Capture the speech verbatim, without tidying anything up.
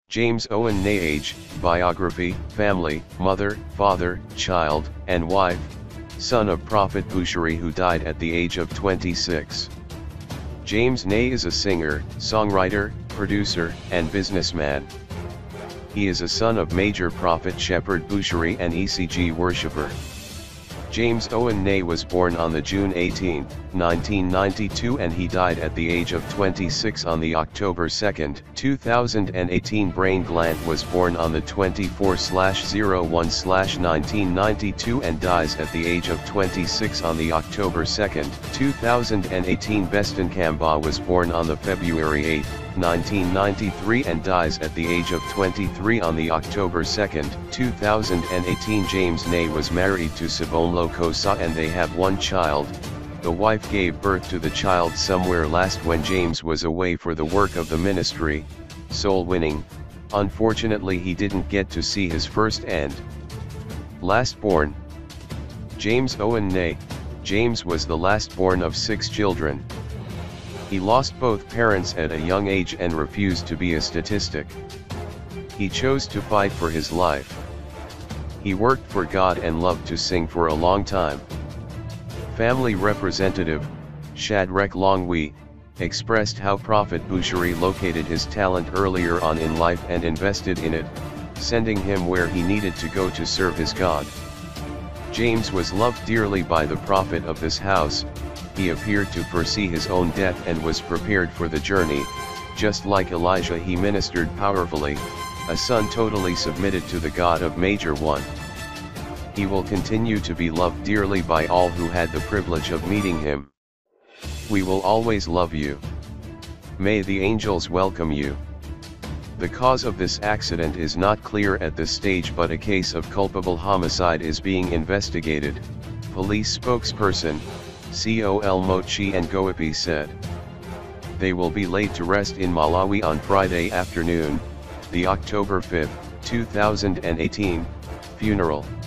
James Owen Ney. Age, biography, family, mother, father, child, and wife, son of Prophet Bushiri who died at the age of twenty-six. James Ney is a singer, songwriter, producer, and businessman. He is a son of Major Prophet Shepherd Bushiri and E C G worshipper. James Owen Ney was born on the June eighteenth, nineteen ninety-two, and he died at the age of twenty-six on the October second, two thousand eighteen. Brain Glant was born on the twenty-fourth of one nineteen ninety-two and dies at the age of twenty-six on the October second, two thousand eighteen. Beston Kamba was born on the February eighth, nineteen ninety-three and dies at the age of twenty-three on the October second, two thousand eighteen. James Ney was married to Sibone Lokosa and they have one child. The wife gave birth to the child somewhere last when James was away for the work of the ministry, soul winning. Unfortunately, he didn't get to see his first and last born. James Owen Ney. James was the last born of six children. He lost both parents at a young age and refused to be a statistic. He chose to fight for his life. He worked for God and loved to sing for a long time. Family representative, Shadrach Longwe, expressed how Prophet Bushiri located his talent earlier on in life and invested in it, sending him where he needed to go to serve his God. James was loved dearly by the prophet of this house. He appeared to foresee his own death and was prepared for the journey. Just like Elijah, he ministered powerfully, a son totally submitted to the God of Major One. He will continue to be loved dearly by all who had the privilege of meeting him. We will always love you. May the angels welcome you. The cause of this accident is not clear at this stage, but a case of culpable homicide is being investigated, police spokesperson, Col Mochi Ngoepe said. They will be laid to rest in Malawi on Friday afternoon, the October fifth, two thousand eighteen, funeral.